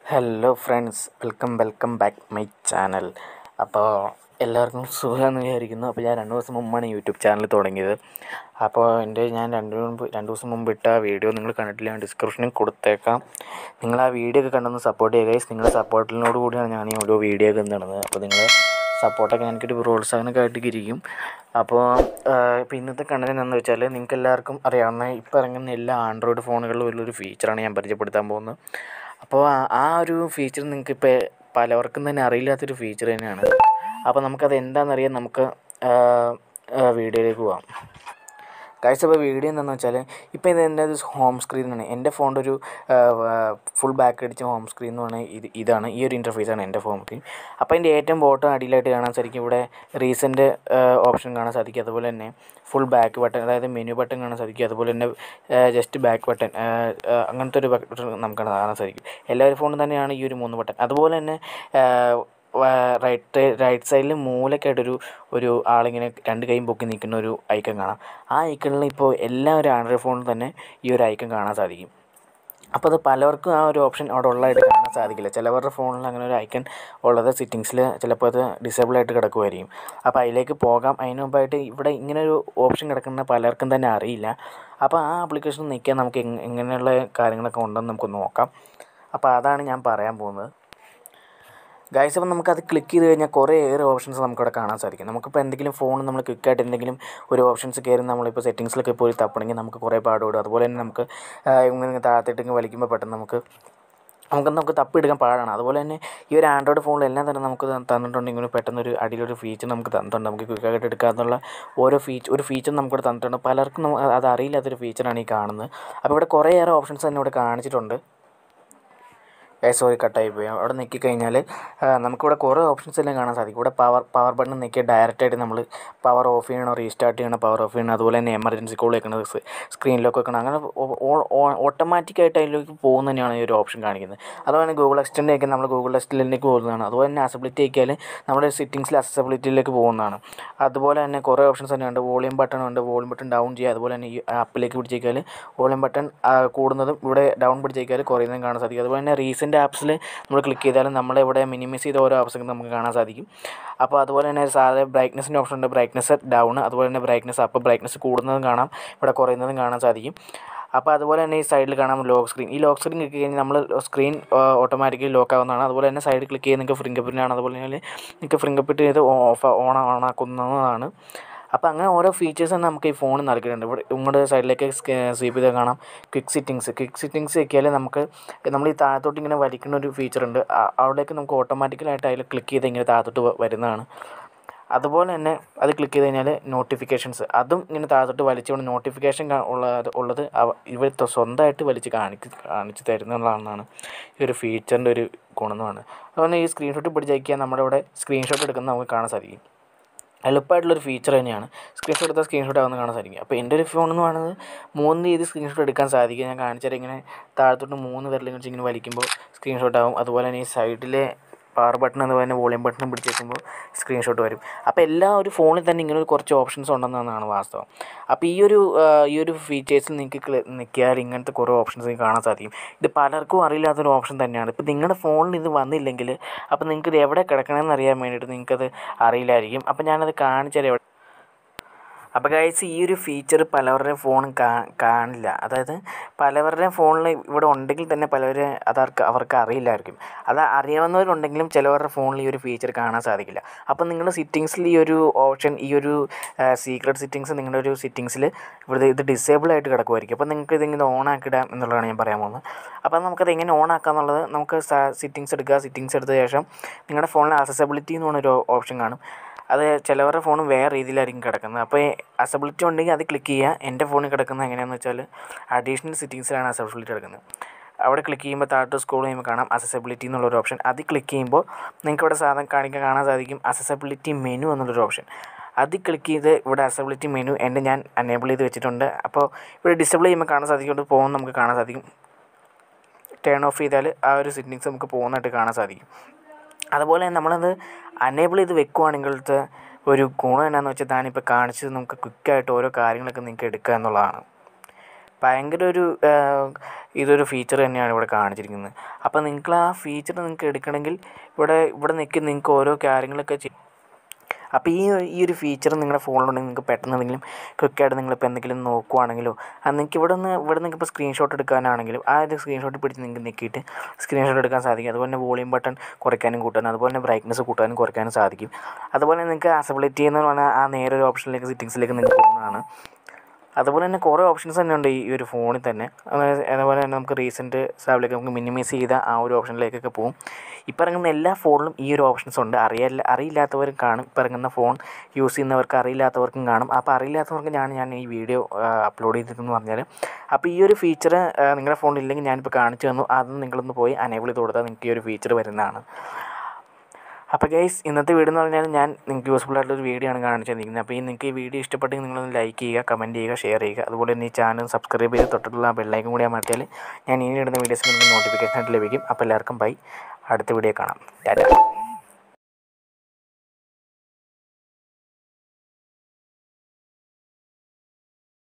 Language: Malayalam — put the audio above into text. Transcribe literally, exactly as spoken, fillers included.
Hello friends, welcome welcome back my channel. അപ്പോൾ എല്ലാവർക്കും സുഖമെന്ന് വിചാരിക്കുന്നു. അപ്പോൾ ഞാൻ രണ്ട് ദിവസം മുമ്പാണ് യൂട്യൂബ് ചാനൽ തുടങ്ങിയത്. അപ്പോൾ എൻ്റെ ഞാൻ രണ്ട് മുമ്പ് രണ്ട് ദിവസം മുമ്പ് ഇട്ട വീഡിയോ നിങ്ങൾ കണ്ടിട്ടില്ല, ഞാൻ ഡിസ്ക്രിപ്ഷനിൽ കൊടുത്തേക്കാം. നിങ്ങൾ ആ വീഡിയോ ഒക്കെ കണ്ടൊന്ന് സപ്പോർട്ട് ചെയ്യുക ഗൈസ്. നിങ്ങളുടെ സപ്പോർട്ടിനോട് കൂടിയാണ് ഞാൻ ഈ ഓരോ വീഡിയോ ഒക്കെ നടന്നത്. അപ്പോൾ നിങ്ങളെ സപ്പോർട്ടൊക്കെ എനിക്കൊരു പ്രോത്സാഹനമൊക്കെ ആയിട്ടൊക്കെ ഇരിക്കും. അപ്പോൾ ഇപ്പോൾ ഇന്നത്തെ കണ്ടന്റ് എന്താണെന്ന് വെച്ചാൽ, നിങ്ങൾക്ക് എല്ലാവർക്കും അറിയാവുന്ന ഇപ്പോൾ ഇറങ്ങുന്ന എല്ലാ ആൻഡ്രോയിഡ് ഫോണുകളിലും ഉള്ളൊരു ഫീച്ചറാണ് ഞാൻ പരിചയപ്പെടുത്താൻ പോകുന്നത്. അപ്പോൾ ആ ഒരു ഫീച്ചർ നിങ്ങൾക്കിപ്പോൾ പലവർക്കും തന്നെ അറിയില്ലാത്തൊരു ഫീച്ചർ തന്നെയാണ്. അപ്പോൾ നമുക്കത് എന്താണെന്നറിയാൻ നമുക്ക് വീഡിയോയിലേക്ക് പോകാം. ഗൈസ്, അപ്പോൾ വീഡിയോ എന്താണെന്ന് വെച്ചാൽ, ഇപ്പോൾ ഇത് എൻ്റെ ഒരു ഹോം സ്ക്രീനാണ്. എൻ്റെ ഫോണിൻ്റെ ഒരു ഫുൾ ബാക്ക് അടിച്ച ഹോം സ്ക്രീൻ എന്ന് പറഞ്ഞാൽ ഇത് ഇതാണ് ഈ ഒരു ഇൻ്റർഫേസാണ് എൻ്റെ ഹോം സ്ക്രീൻ. അപ്പോൾ അതിൻ്റെ ഏറ്റവും ബോട്ടം അടിയിലായിട്ട് കാണാൻ സാധിക്കും ഇവിടെ റീസെൻ്റ് ഓപ്ഷൻ കാണാൻ സാധിക്കും. അതുപോലെ തന്നെ ഫുൾ ബാക്ക് ബട്ടൺ, അതായത് മെനു ബട്ടൺ കാണാൻ സാധിക്കും. അതുപോലെ തന്നെ ജസ്റ്റ് ബാക്ക് ബട്ടൺ, അങ്ങനത്തെ ഒരു ബട്ടൺ നമുക്ക് കാണാൻ സാധിക്കും. എല്ലാവരും ഫോണിൽ തന്നെയാണ് ഈ ഒരു മൂന്ന് ബട്ടൺ. അതുപോലെ തന്നെ റൈറ്റ് റൈറ്റ് സൈഡിൽ മൂലക്കായിട്ടൊരു ഒരു ആളിങ്ങനെ രണ്ട് കൈയും പൊക്കി നിൽക്കുന്ന ഒരു ഐക്കൺ കാണാം. ആ ഐക്കണിൽ ഇപ്പോൾ എല്ലാവരും ആൻഡ്രോയിഡ് ഫോണിൽ തന്നെ ഈ ഒരു ഐക്കൺ കാണാൻ സാധിക്കും. അപ്പോൾ അത് പലർക്കും ആ ഒരു ഓപ്ഷൻ അവിടെ ഉള്ളതായിട്ട് കാണാൻ സാധിക്കില്ല. ചിലവരുടെ ഫോണിൽ അങ്ങനെ ഒരു ഐക്കൺ ഉള്ളത് സെറ്റിങ്സിൽ ചിലപ്പോൾ അത് ഡിസേബിൾ ആയിട്ട് കിടക്കുമായിരിക്കും. അപ്പോൾ അതിലേക്ക് പോകാം. അതിന് മുമ്പായിട്ട് ഇവിടെ ഇങ്ങനെ ഒരു ഓപ്ഷൻ കിടക്കുന്ന പലർക്കും തന്നെ അറിയില്ല. അപ്പോൾ ആ ആപ്ലിക്കേഷൻ നിൽക്കാൻ നമുക്ക് എങ്ങനെയുള്ള കാര്യങ്ങളൊക്കെ ഉണ്ടെന്ന് നമുക്ക് നോക്കാം. അപ്പോൾ അതാണ് ഞാൻ പറയാൻ പോകുന്നത്. ഗൈസ്, അപ്പോൾ നമുക്കത് ക്ലിക്ക് ചെയ്ത് കഴിഞ്ഞാൽ കുറേ ഏറെ ഓപ്ഷൻസ് നമുക്കിവിടെ കാണാൻ സാധിക്കും. നമുക്കിപ്പോൾ എന്തെങ്കിലും ഫോൺ നമ്മൾ ക്വിക്കായിട്ട് എന്തെങ്കിലും ഒരു ഓപ്ഷൻസ് കയറി നമ്മളിപ്പോൾ സെറ്റിങ്സിലൊക്കെ പോയി തപ്പണമെങ്കിൽ നമുക്ക് കുറേ പാടുപെടും. അതുപോലെ തന്നെ നമുക്ക് ഇങ്ങനെ താഴത്തേക്ക് വലിക്കുമ്പോൾ പെട്ടെന്ന് നമുക്ക് നമുക്ക് നമുക്ക് തപ്പിയെടുക്കാൻ പാടാണ്. അതുപോലെ തന്നെ ഈ ഒരു ആൻഡ്രോയിഡ് ഫോണിലെല്ലാം തന്നെ നമുക്ക് തന്നിട്ടുണ്ടെങ്കിൽ പെട്ടെന്നൊരു അടിയിലൊരു ഫീച്ചർ നമുക്ക് തന്നിട്ടുണ്ട്. നമുക്ക് ക്വിക്കായിട്ട് എടുക്കാമെന്നുള്ള ഓരോ ഫീച്ചർ ഒരു ഫീച്ചർ നമുക്കിവിടെ തന്നിട്ടുണ്ട്. പലർക്കും അത് അറിയില്ലാത്തൊരു ഫീച്ചറാണ് ഈ കാണുന്നത്. അപ്പോൾ ഇവിടെ കുറേയേറെ ഓപ്ഷൻസ് തന്നെ ഇവിടെ കാണിച്ചിട്ടുണ്ട്. സോറി കട്ടായി പോയി. അവിടെ ഞെക്കിക്കഴിഞ്ഞാൽ നമുക്കിവിടെ കുറേ ഓപ്ഷൻസ് എല്ലാം കാണാൻ സാധിക്കും. ഇവിടെ പവർ പവർ ബട്ടൺ ഞെക്കിയാൽ ഡയറക്റ്റായിട്ട് നമ്മൾ പവർ ഓഫ് ചെയ്യണോ റീസ്റ്റാർട്ട് ചെയ്യണോ പവർ ഓഫ് ചെയ്യണം. അതുപോലെ തന്നെ എമർജൻസി കോൾ വെക്കണത്, സ്ക്രീനിലൊക്കെ വെക്കണം, അങ്ങനെ ഓട്ടോമാറ്റിക്കായിട്ട് അതിലേക്ക് പോകുന്ന തന്നെയാണ് ഈ ഒരു ഓപ്ഷൻ കാണിക്കുന്നത്. അതുപോലെ തന്നെ ഗൂഗിൾ അസിസ്റ്റൻ്റ് ഒക്കെ നമ്മൾ ഗൂഗിൾ അസിസ്റ്റൻറ്റിലേക്ക് പോകുന്നതാണ്. അതുപോലെ തന്നെ അസബിലിറ്റി ആക്കിയാൽ നമ്മുടെ സെറ്റിങ്സിൽ അക്സസിബിലിറ്റിയിലേക്ക് പോകുന്നതാണ്. അതുപോലെ തന്നെ കുറേ ഓപ്ഷൻസ് തന്നെയുണ്ട്. വോളിയം ബട്ടൺ ഉണ്ട്, വോളിയം ബട്ടൺ ഡൗൺ ചെയ്യുക. അതുപോലെ തന്നെ ഈ ആപ്പിലേക്ക് പിടിച്ചേക്കാൽ വോളിയം ബട്ടൺ കൂടുന്നതും ഇവിടെ ഡൗൺ പിടിച്ചേക്കാൽ കുറയുന്നതും കാണാൻ സാധിക്കും. അതുപോലെ തന്നെ റീസെൻ്റ് ആപ്സിൽ നമ്മൾ ക്ലിക്ക് ചെയ്താലും നമ്മളിവിടെ മിനിമൈസ് ചെയ്ത ഓരോ ആപ്സൊക്കെ നമുക്ക് കാണാൻ സാധിക്കും. അപ്പോൾ അതുപോലെ തന്നെ സാധാരണ ബ്രൈറ്റ്നസിൻ്റെ ഓപ്ഷൻ ഉണ്ട്, ബ്രൈറ്റ്നസ് ഡൗൺ. അതുപോലെ തന്നെ ബ്രൈറ്റ്നസ് അപ്പ്, ബ്രൈറ്റ്നസ് കൂടുന്നതും കാണാം, ഇവിടെ കുറയുന്നതും കാണാൻ സാധിക്കും. അപ്പോൾ അതുപോലെ തന്നെ ഈ സൈഡിൽ കാണാം ലോക്ക് സ്ക്രീൻ. ഈ ലോക്ക് സ്ക്രീൻ ക്ലിക്ക് കഴിഞ്ഞാൽ നമ്മൾ സ്ക്രീൻ ഓട്ടോമാറ്റിക്കലി ലോക്ക് ആവുന്നതാണ്. അതുപോലെ തന്നെ സൈഡിൽ ക്ലിക്ക് ചെയ്ത് നിങ്ങൾക്ക് ഫിംഗർ പ്രിൻ്റ് ആണ്. അതുപോലെ തന്നെ നിങ്ങൾക്ക് ഫിംഗർ പ്രിൻ്റ് ചെയ്ത് ഓഫ് ഓൺ ഓണാക്കുന്നതാണ്. അപ്പോൾ അങ്ങനെ ഓരോ ഫീച്ചേഴ്സ് തന്നെ നമുക്ക് ഈ ഫോണിൽ നൽകിയിട്ടുണ്ട്. ഇവിടെ ഇങ്ങോട്ട് സൈഡിലേക്ക് സ്വീപ്പ് ചെയ്ത് കാണാം ക്വിക്ക് സെറ്റിങ്സ്. ക്വിക്ക് സെറ്റിങ്സ് വെക്കിയാൽ നമുക്ക് നമ്മൾ ഈ താഴത്തോട്ട് ഇങ്ങനെ വലിക്കുന്ന ഒരു ഫീച്ചറുണ്ട്. അവിടേക്ക് നമുക്ക് ഓട്ടോമാറ്റിക്കലായിട്ട് അതിൽ ക്ലിക്ക് ചെയ്ത് ഇങ്ങനെ താഴത്തോട്ട് വരുന്നതാണ്. അതുപോലെ തന്നെ അത് ക്ലിക്ക് ചെയ്ത് കഴിഞ്ഞാൽ നോട്ടിഫിക്കേഷൻസ്, അതും ഇങ്ങനെ താഴത്തോട്ട് വലിച്ചുകൊണ്ട് നോട്ടിഫിക്കേഷൻ ഉള്ളത് ഉള്ളത് ഇവർ സ്വന്തമായിട്ട് വലിച്ച് കാണിച്ച് കാണിച്ച് തരുന്നതാണെന്നാണ് ഈ ഒരു ഫീച്ചറിൻ്റെ ഒരു ഗുണമെന്നാണ്. അതുപോലെ ഈ സ്ക്രീൻഷോട്ട് പിടിച്ചയക്കിയാൽ നമ്മുടെ ഇവിടെ സ്ക്രീൻഷോട്ട് എടുക്കുന്നത് നമുക്ക് കാണാൻ സാധിക്കും. എളുപ്പമായിട്ടുള്ളൊരു ഫീച്ചർ തന്നെയാണ്. സ്ക്രീൻഷോട്ട് എടുത്താൽ സ്ക്രീൻഷോട്ട് ആവുന്ന കാണാൻ സാധിക്കും. അപ്പോൾ എൻ്റെ ഒരു ഫോൺ എന്ന് പറയുന്നത് മൂന്ന് രീതി സ്ക്രീൻഷോട്ട് എടുക്കാൻ സാധിക്കും. ഞാൻ കാണിച്ചാൽ ഇങ്ങനെ താഴത്തോട്ട് മൂന്ന് വിരലും വെച്ച് ഇങ്ങനെ വലിക്കുമ്പോൾ സ്ക്രീൻഷോട്ട് ആവും. അതുപോലെ തന്നെ ഈ സൈഡിലെ പവർ ബട്ടൺ അതുപോലെ തന്നെ വോളിയം ബട്ടൺ പിടിച്ച് വയ്ക്കുമ്പോൾ സ്ക്രീൻഷോട്ട് വരും. അപ്പോൾ എല്ലാ ഒരു ഫോണിൽ തന്നെ ഇങ്ങനെ ഒരു കുറച്ച് ഓപ്ഷൻസ് ഉണ്ടെന്നാണ് വാസ്തവം. അപ്പോൾ ഈ ഒരു ഈ ഒരു ഫീച്ചേഴ്സിൽ നിങ്ങൾക്ക് നിൽക്കിയാൽ ഇങ്ങനത്തെ കുറേ ഓപ്ഷൻസ് നിങ്ങൾക്ക് കാണാൻ സാധിക്കും. ഇത് പലർക്കും അറിയില്ലാത്തൊരു ഓപ്ഷൻ തന്നെയാണ്. ഇപ്പോൾ നിങ്ങളുടെ ഫോണിൽ ഇത് വന്നില്ലെങ്കിൽ അപ്പോൾ നിങ്ങൾക്ക് ഇത് എവിടെ കിടക്കണമെന്ന് അറിയാൻ വേണ്ടിയിട്ട് നിങ്ങൾക്കത് അറിയില്ലായിരിക്കും. അപ്പോൾ ഞാനത് കാണിച്ചാൽ എവിടെ. അപ്പോൾ ഗൈസ്, ഈ ഒരു ഫീച്ചർ പലവരുടെയും ഫോണും കാണില്ല. അതായത് പലവരുടെയും ഫോണിൽ ഇവിടെ ഉണ്ടെങ്കിൽ തന്നെ പലവരും അതർക്ക് അവർക്ക് അറിയില്ലായിരിക്കും. അത് അറിയാവുന്നവരുണ്ടെങ്കിലും ചിലവരുടെ ഫോണിൽ ഈ ഒരു ഫീച്ചർ കാണാൻ സാധിക്കില്ല. അപ്പോൾ നിങ്ങളുടെ സെറ്റിങ്സിൽ ഈ ഒരു ഓപ്ഷൻ, ഈ ഒരു സീക്രട്ട് സെറ്റിങ്സ് നിങ്ങളുടെ ഒരു സെറ്റിങ്സിൽ ഇവിടെ ഇത് ഡിസേബിൾ ആയിട്ട് കിടക്കുമായിരിക്കും. അപ്പോൾ നിങ്ങൾക്ക് ഇതിങ്ങനെ ഓൺ ആക്കിയിടാം എന്നുള്ളതാണ് ഞാൻ പറയാൻ പോകുന്നത്. അപ്പോൾ നമുക്കത് എങ്ങനെ ഓൺ ആക്കുക എന്നുള്ളത്, നമുക്ക് സെറ്റിങ്സ് എടുക്കുക. സെറ്റിങ്സ് എടുത്ത ശേഷം നിങ്ങളുടെ ഫോണിൽ അക്സസിബിലിറ്റി എന്ന് പറഞ്ഞൊരു ഓപ്ഷൻ കാണും. അത് ചിലവരുടെ ഫോൺ വേറെ രീതിയിലായിരിക്കും കിടക്കുന്നത്. അപ്പോൾ അക്സസിബിലിറ്റി ഉണ്ടെങ്കിൽ അത് ക്ലിക്ക് ചെയ്യുക. എൻ്റെ ഫോണിൽ കിടക്കുന്നത് എങ്ങനെയാണെന്ന് വെച്ചാൽ അഡീഷണൽ സെറ്റിങ്സിലാണ് അക്സസിബിലിറ്റി കിടക്കുന്നത്. അവിടെ ക്ലിക്ക് ചെയ്യുമ്പോൾ താഴോട്ട് സ്ക്രോൾ ചെയ്യുമ്പോൾ കാണാം അക്സസിബിലിറ്റി എന്നുള്ളൊരു ഓപ്ഷൻ. അതിൽ ക്ലിക്ക് ചെയ്യുമ്പോൾ നിങ്ങൾക്ക് ഇവിടെ സാധനം കാണിക്കാൻ കാണാൻ സാധിക്കും അക്സസിബിലിറ്റി മെനു എന്നുള്ളൊരു ഓപ്ഷൻ. അതിൽ ക്ലിക്ക് ചെയ്ത് ഇവിടെ അക്സസിബിലിറ്റി മെനു എൻ്റെ ഞാൻ എനേബിൾ ചെയ്ത് വെച്ചിട്ടുണ്ട്. അപ്പോൾ ഇവിടെ ഡിസേബിൾ ചെയ്യുമ്പോൾ കാണാൻ സാധിക്കും, ഇവിടെ പോകുന്നത് നമുക്ക് കാണാൻ സാധിക്കും. ടേൺ ഓഫ് ചെയ്താൽ ആ ഒരു സെറ്റിങ്സ് നമുക്ക് പോകുന്നതായിട്ട് കാണാൻ സാധിക്കും. അതുപോലെ നമ്മളത് അനേബിൾ ചെയ്ത് വെക്കുവാണെങ്കിലത്തെ ഒരു ഗുണം എന്നാന്ന് വെച്ചാൽ താനിപ്പോൾ കാണിച്ചത് നമുക്ക് ക്വിക്കായിട്ട് ഓരോ കാര്യങ്ങളൊക്കെ നിങ്ങൾക്ക് എടുക്കുക എന്നുള്ളതാണ്. ഭയങ്കര ഒരു ഇതൊരു ഫീച്ചർ തന്നെയാണ് ഇവിടെ കാണിച്ചിരിക്കുന്നത്. അപ്പോൾ നിങ്ങൾ ആ ഫീച്ചർ നിങ്ങൾക്ക് എടുക്കണമെങ്കിൽ ഇവിടെ ഇവിടെ നിൽക്കി നിങ്ങൾക്ക് ഓരോ കാര്യങ്ങളൊക്കെ ചെയ്യും. അപ്പോൾ ഈ ഈ ഒരു ഫീച്ചർ നിങ്ങളുടെ ഫോണിലുണ്ടെങ്കിൽ നിങ്ങൾക്ക് പെട്ടെന്ന് എന്തെങ്കിലും ക്വിക്കായിട്ട് നിങ്ങളിപ്പോൾ എന്തെങ്കിലും നോക്കുവാണെങ്കിലോ അത് നിങ്ങൾക്ക് ഇവിടെ നിന്ന് ഇവിടെ നിങ്ങൾക്ക് ഇപ്പോൾ സ്ക്രീൻഷോട്ട് എടുക്കാനാണെങ്കിലും ആ ഒരു സ്ക്രീൻഷോട്ട് പിടിച്ച് നിങ്ങൾക്ക് നിൽക്കിയിട്ട് സ്ക്രീൻഷോട്ട് എടുക്കാൻ സാധിക്കും. അതുപോലെ തന്നെ വോളിയം ബട്ടൺ കുറയ്ക്കാനും കൂട്ടാനും അതുപോലെ തന്നെ ബ്രൈറ്റ്നസ് കൂട്ടാനും കുറയ്ക്കാനും സാധിക്കും. അതുപോലെ നിങ്ങൾക്ക് അസബിലിറ്റി എന്ന് പറഞ്ഞാൽ ആ നേരെ ഒരു ഓപ്ഷനിലേക്ക് സെറ്റിങ്സിലേക്ക് നിങ്ങൾക്ക് പോകുന്നതാണ്. അതുപോലെ തന്നെ കുറേ ഓപ്ഷൻസ് തന്നെ ഉണ്ട് ഈ ഒരു ഫോണിൽ തന്നെ. അതുപോലെ തന്നെ നമുക്ക് റീസെൻറ്റ് സാബിലേക്ക് നമുക്ക് മിനിമൈസ് ചെയ്ത ആ ഒരു ഓപ്ഷനിലേക്കൊക്കെ പോകും. ഇപ്പോൾ ഇറങ്ങുന്ന എല്ലാ ഫോണിലും ഈ ഒരു ഓപ്ഷൻസ് ഉണ്ട്. അറിയില്ല അറിയില്ലാത്തവരും കാണും. ഇപ്പോൾ ഇറങ്ങുന്ന ഫോൺ യൂസ് ചെയ്യുന്നവർക്ക് അറിയില്ലാത്തവർക്കും കാണും. അപ്പോൾ അറിയില്ലാത്തവർക്ക് ഞാൻ ഞാൻ ഈ വീഡിയോ അപ്ലോഡ് ചെയ്തിട്ടെന്ന് പറഞ്ഞാൽ അപ്പോൾ ഈ ഒരു ഫീച്ചർ നിങ്ങളുടെ ഫോണിൽ ഇല്ലെങ്കിൽ ഞാനിപ്പോൾ കാണിച്ചു തന്നു. അത് നിങ്ങളൊന്ന് പോയി അനേബിൾ ചെയ്ത് കൊടുത്താൽ നിങ്ങൾക്ക് ഈ ഒരു ഫീച്ചർ വരുന്നതാണ്. അപ്പോൾ ഗൈസ് ഇന്നത്തെ വീഡിയോ എന്ന് പറഞ്ഞാൽ ഞാൻ നിങ്ങൾക്ക് യൂസ്ഫുൾ ആയിട്ടുള്ളൊരു വീഡിയോ ആണ് കാണിച്ചു തന്നിരിക്കുന്നത്. അപ്പോൾ ഈ നിങ്ങൾക്ക് ഈ വീഡിയോ ഇഷ്ടപ്പെട്ടെങ്കിൽ നിങ്ങളൊന്ന് ലൈക്ക് ചെയ്യുക, കമൻറ്റ് ചെയ്യുക, ഷെയർ ചെയ്യുക. അതുപോലെ തന്നെ ഈ ചാനൽ സബ്സ്ക്രൈബ് ചെയ്ത് തൊട്ടിട്ടുള്ള ആ ബെല്ലൈക്കൻ കൂടി അമർത്തിയാൽ ഞാൻ ഇനി ഇടുന്ന വീഡിയോസ് നിങ്ങൾക്ക് നോട്ടിഫിക്കേഷൻ ആയിട്ട് ലഭിക്കും. അപ്പോൾ എല്ലാവർക്കും ബൈ. അടുത്ത വീഡിയോ കാണാം. ടാറ്റാ.